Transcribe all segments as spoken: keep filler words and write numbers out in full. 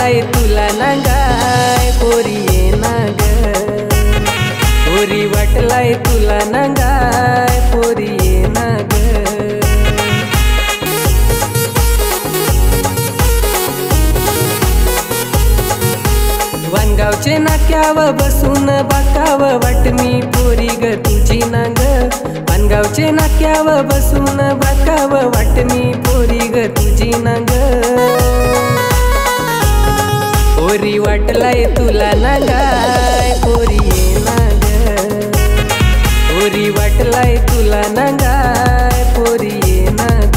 वाटलाय तुला नांगाय पोरी ये ना ग, पोरी वाटलाय तुला नांगाय पोरी ये ना ग। वानगावचे नाक्याव बसून बाकाव वाट मी पोरी ग तुझी ना ग, वानगावचे नाक्याव बसून बाकाव वाट मी पोरी ग तुझी ना ग। पोरी वाटलाय तुला नांगाय पोरी ये ना ग, पोरी वाटलाय तुला नांगाय पोरी ये ना ग।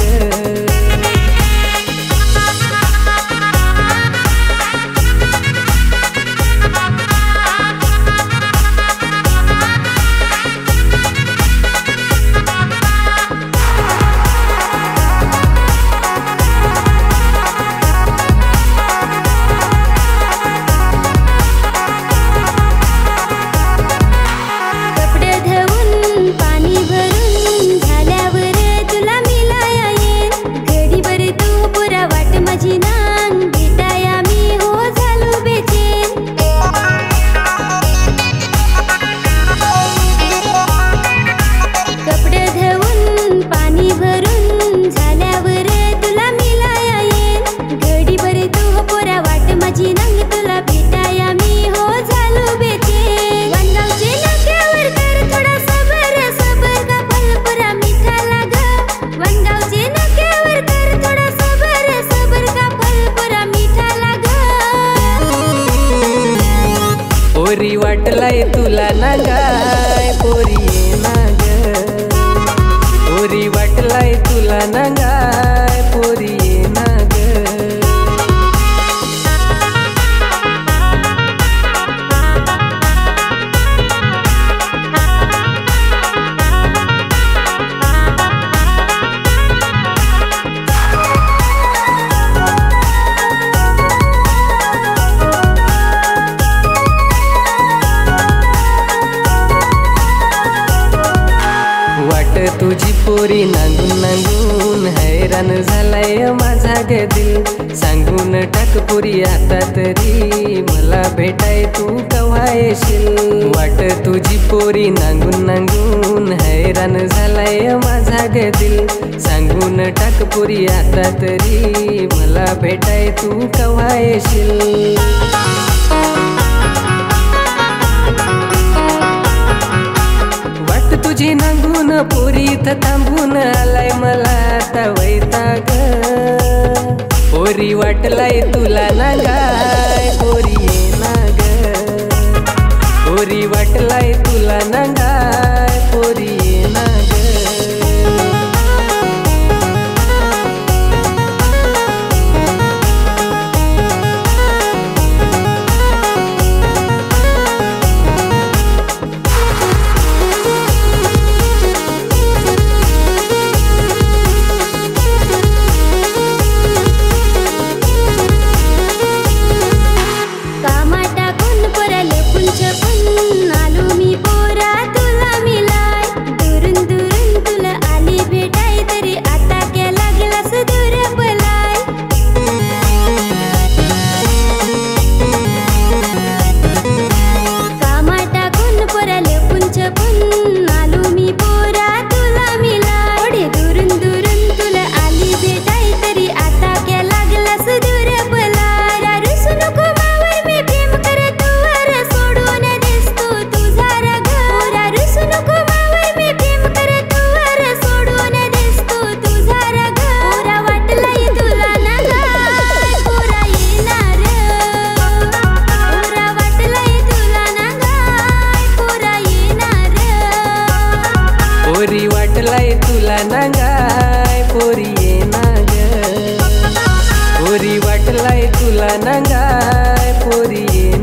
पोरी वाटलाय तुला नांगाय पोरी ये ना ग, पोरी वाटलाय तुला नांगाय पोरी ये ना ग। तुझी पोरी नांगून नांगून हैरान झालाय माझा ग दिल, सांगून टाक पोरी आता तरी मला भेटाय तू कवा येशील। वाट तुझी पोरी नांगून नांगून हैरान झालाय माझा ग दिल, सांगून टाक पोरी आता तरी मला भेटाय तू कवा येशील। तुझी नांगून पोरी इथं थांबून आलाय मला आता वैताग, पोरी वाटलाय तुला नांगाय पोरी ये ना ग, पोरी वाटलाय तुला नांगाय पोरी ये ना ग। पोरी वाटलाय तुला नांगाय पोरी ये ना ग, पोरी वाटलाय तुला नांगाय पोरी ये